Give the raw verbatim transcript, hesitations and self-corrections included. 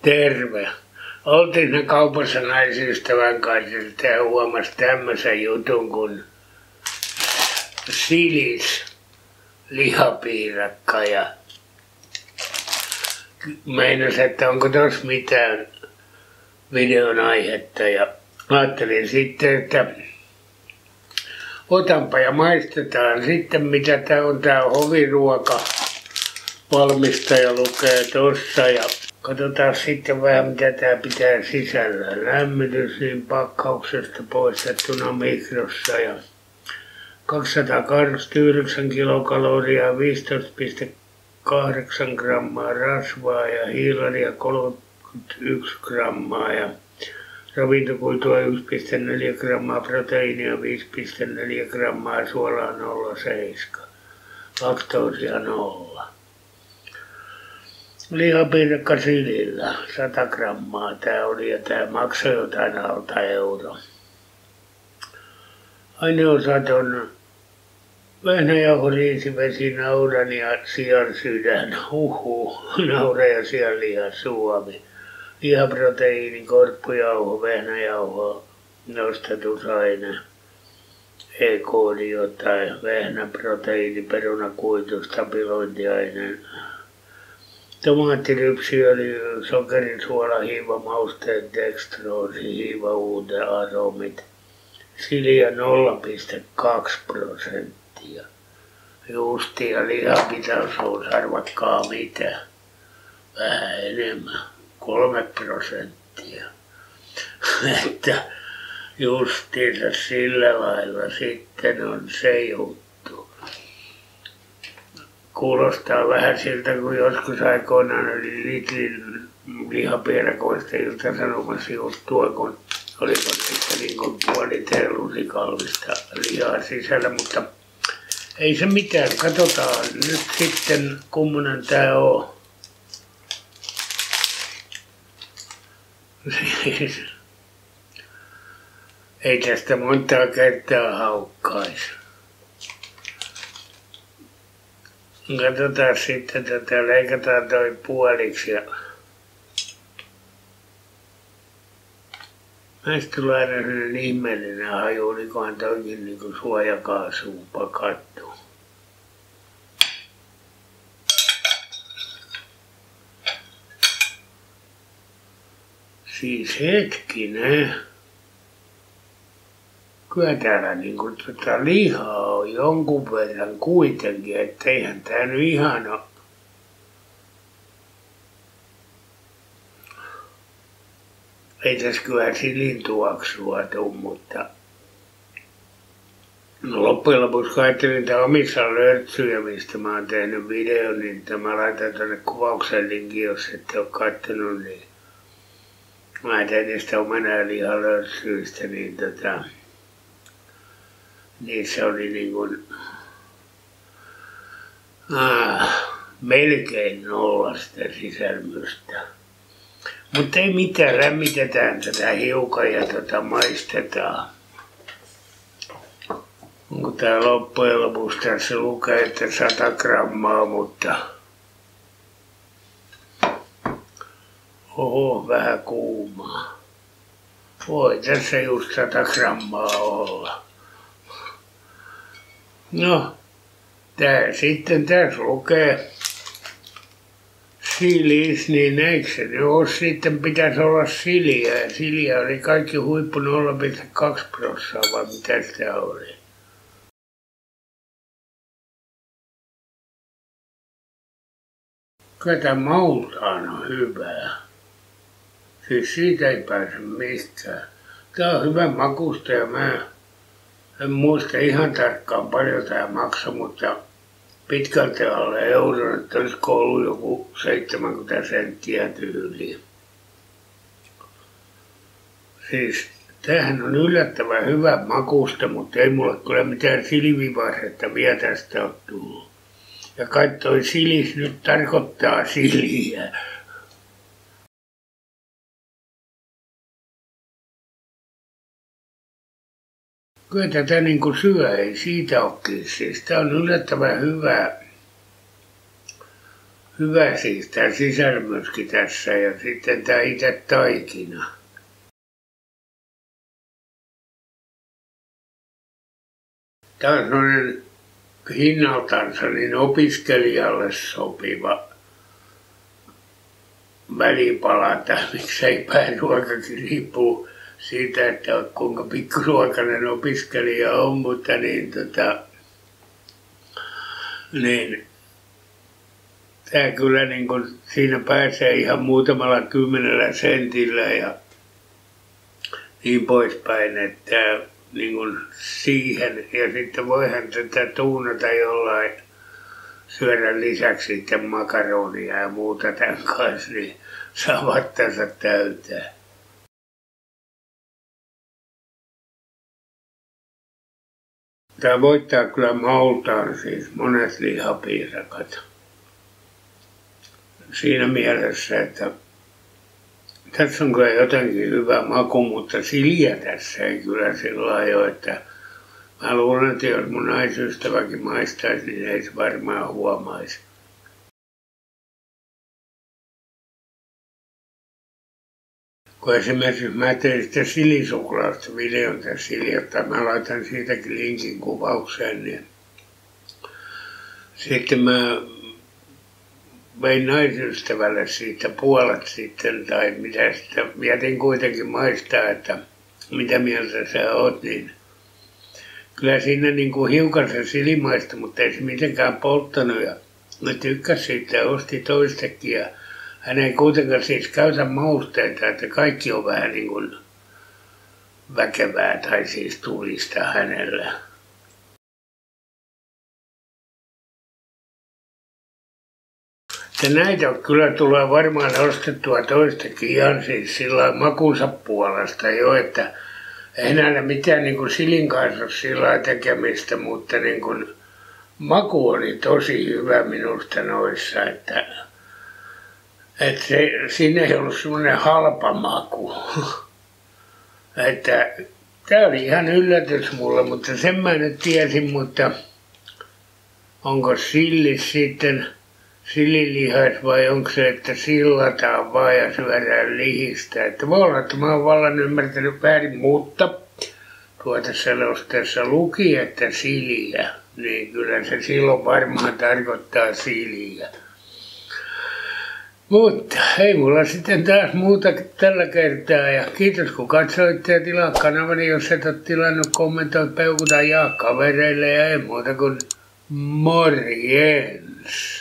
Terve. Oltiin ne kaupassa naisystävän kanssa ja huomasi tämmöisen jutun kuin silis lihapiirakka ja meinas, että onko tos mitään videon aihetta ja ajattelin sitten, että otanpa ja maistetaan sitten mitä tää on tää Hoviruoka. Valmistaja lukee tossa ja katsotaan sitten vähän mitä tää pitää sisällään. Lämmitys niin pakkauksesta poistettuna mikrossa ja kaksisataakahdeksankymmentäyhdeksän kilokaloria, viisitoista pilkku kahdeksan grammaa rasvaa ja hiilaria kolmekymmentäyksi grammaa ja ravintokuitua yksi pilkku neljä grammaa, proteiinia viisi pilkku neljä grammaa, suolaa nolla pilkku seitsemän, laktoosia nolla. Lihapiirakka silillä, sata grammaa tää oli ja tää maksoi jotain alta euro. Aineosat on vehnäjauho, riisivesi, naudan ja sian sydän, huhu, naura ja sianliha, Suomi. Lihaproteiini, korppujauho, vehnäjauho, nostatusaine, E-koodi jotain, vehnäproteiini, perunakuitu, stabilointiaine, tomaattirypsiöljy, sokerisuola, hiiva, mausteet, dextroosi, hiiva, uute, aromit, silia nolla pilkku kaksi prosenttia. Juusti ja lihapitoisuus, arvatkaa mitä, vähän enemmän, kolme prosenttia. Että justiinsa sillä lailla sitten on se juttu. Kuulostaa vähän siltä, kun joskus aikoinaan oli litrin lihapiirakoista Ilta-Sanomassa juttua, kun oliko niistä niin kuin puolitteen lusikalvista lihaa sisällä, mutta ei se mitään. Katsotaan nyt sitten, kummonen tää on. Siis, ei tästä montaa kertaa haukkaisi. Katsotaan sitten tätä, leikataan toi puoliksi ja näistä tulee aina sellainen ihmeellinen haju, olikohan toikin niinku suojakaasuun pakattu. Siis hetkinen. Kyllä täällä niinku tota lihaa on jonkun verran kuitenkin, etteihän tää nyt ihan oo. Ei tässä kyllä silintuoksua tuu, mutta no loppujen lopuksi kun ajattelin tää omissa lörtsyjä, mistä mä oon tehnyt videon, niin mä laitan tonne kuvauksen linkin, jos ette oo kattonut, niin mä tein niistä omenalihalörtsyistä, niin tota niissä oli niin kuin ah, melkein nolla sitä sisälmystä. Mutta ei mitään, lämmitetään tätä hiukan ja tota maistetaan. Onko tää loppujen lopuksi tässä lukee, että sata grammaa, mutta oho, vähän kuumaa. Voi tässä just sata grammaa olla. No, tää sitten tässä lukee silis, niin eikö se nyt ole sitten pitäisi olla siliä, ja siliä oli kaikki huippu nolla pilkku kaksi prosenttia, vai mitä sitä oli? Kyllä tämä maultaan on hyvää. Siis siitä ei pääse mistään. Tää on hyvän makusta ja mä en muista ihan tarkkaan paljon tää maksoi, mutta pitkälti alle euron, että olisiko ollut joku seitsemänkymmentä senttiä tyyliin. Siis tämähän on yllättävän hyvä makusta, mutta ei mulle kyllä mitään silivivasetta vielä tästä ole tullut. Ja kai toi silis nyt tarkoittaa siliä. Kyllä tätä niinku syö, ei siitä ole siis. Tää on yllättävän hyvää, hyvä siis tää sisälmyskin tässä ja sitten tää itse taikina. Tää on sellainen hinnaltansa niin opiskelijalle sopiva välipalata, miksei pääruokakin riippuu siitä, että kuinka pikkuruokainen opiskelija on, mutta niin tota, niin tää kyllä niin kun siinä pääsee ihan muutamalla kymmenellä sentillä ja niin poispäin, että niin kun siihen ja sitten voihan tätä tuunata jollain syödä lisäksi sitten makaronia ja muuta tämän kanssa, niin saa vattansa täytää. Tää voittaa kyllä maultaan siis monet lihapiirakat. Siinä mielessä, että tässä on kyllä jotenkin hyvä maku, mutta siljä tässä ei kyllä sillä lailla, että mä luulen, että jos mun naisystäväkin maistaisi, niin ei se varmaan huomaisi. Kun esimerkiksi mä tein sitä silisuklaasta videon tässä hiljattain, mä laitan siitäkin linkin kuvaukseen, niin sitten mä vein naisystävälle siitä puolet sitten, tai mitä sitä, jätin kuitenkin maistaa, että mitä mieltä sä oot, niin kyllä siinä niin kuin hiukan se silimaista, mutta ei se mitenkään polttanut ja mä tykkäsin siitä ja osti toistakin ja hän ei kuitenkaan siis käytä mausteita, että kaikki on vähän niin kuin väkevää tai siis tulista hänellä. Ja näitä kyllä tulee varmaan ostettua toistakin ihan siis sillä makunsa puolesta jo, että ei näillä mitään niin kuin silin kanssa sillä tekemistä, mutta niin kuin maku oli tosi hyvä minusta noissa, että, että se, siinä ei ollut semmoinen halpa maku. Että tämä oli ihan yllätys mulle, mutta sen mä nyt tiesin, mutta onko sillis sitten sililihas vai onko se, että sillataan vaan ja syödään lihistä. Että voi olla, että mä oon vallan ymmärtänyt väärin, mutta tuota selosteessa luki, että siliä, niin kyllä se silloin varmaan tarkoittaa siliä. Mutta ei mulla sitten taas muuta tällä kertaa ja kiitos kun katsoitte ja tilaa kanavani, jos et ole tilannut, kommentoi, peukuta, jaa kavereille ja ei muuta kuin morjens.